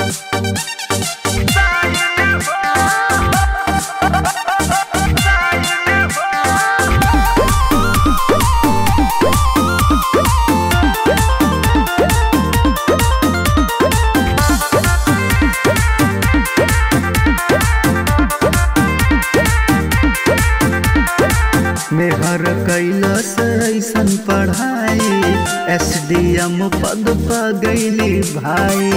मेहर कैलस ऐसन पढ़ाई SDM पद पा गईली भाई।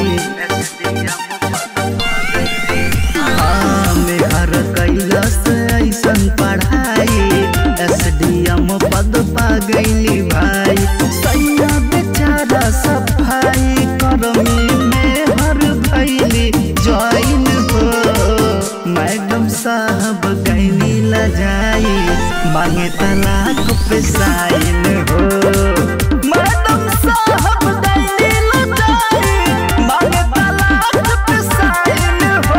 मेहर कैलस ऐसन पढ़ाई SDM पद पा गईली भाई। सैया बेचारा सफाई कर्मी मेहर भैली ज्वाइन हो। मैडम साहब गईनी ला जाई मांगे तलाक पे साइन हो। मैडम साहब गईनी ला जाई मांगे तलाक पे साइन हो।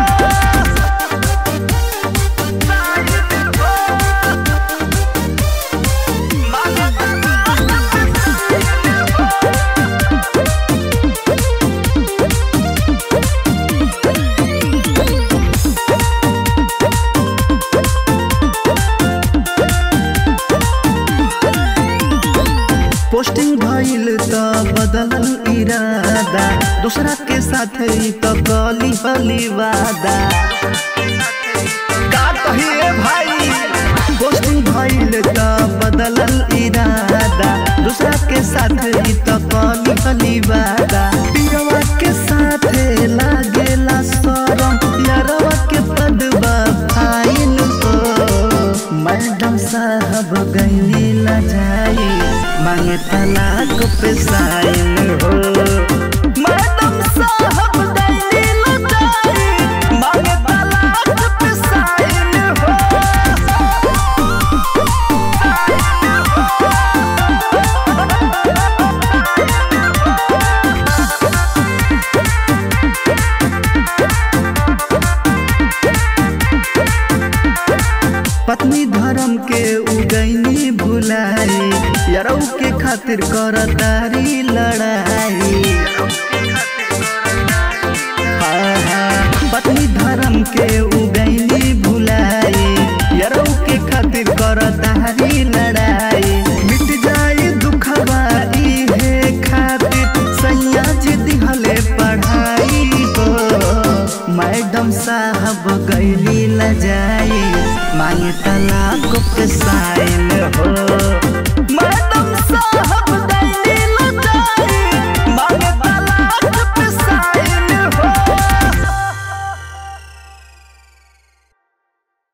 पोस्टिंग भइल त बदलल इरादा दूसरा के साथ तो कली हली वादा। का कहिए भाई पोस्टिंग भइल त बदलल इरादा दूसरा के साथ तो कली हली वादा। पियवा के साथ लागेला शरम यारवा के पदवा फाइन हो। मैडम साहब गईनी ला जाई मांगे तलाक पे साइन हो। मैडम साहब गईनी ला जाई मांगे तलाक पे साइन हो। पत्नी धर्म के उगैनी भुलाई यारौ के खातिर करतारी लड़ाई। पत्नी धर्म के उगैनी भुलाई यारौ के खातिर करतारी लड़ाई। मिट जाए दुखवा इहे खातिर सैया जी दिहले पढ़ाई हो। मैडम साहब गईली ला जाई मांगे तलाक